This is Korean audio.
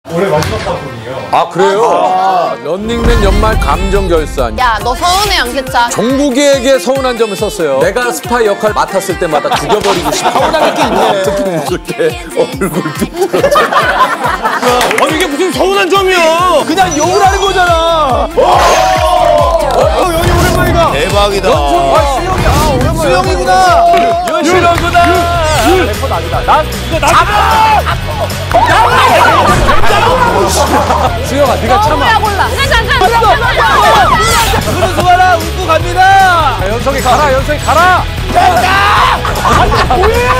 올해 마지막 방송이에요. 아 그래요? 런닝맨 연말 감정 결산. 야, 너 서운해, 안겠자. 종국이에게 서운한 점을 썼어요. 내가 스파이 역할 맡았을 때마다 죽여버리고 싶어. 서운한 게 있네. 특히 웃을 때 얼굴 삐뚤어져. 아니 이게 무슨 서운한 점이야? 그냥 욕을 하는 거잖아. 여기 오랜만이다. 대박이다. 수영이야. 수영이구나. 윤실호구나. 래퍼 낙이다. 난 이거 나가. 수영아, 네가 참아. 골라. 그런 수가라 웃고 갑니다. 연석이 가라, 연석이 가라. 됐다. 뭐야?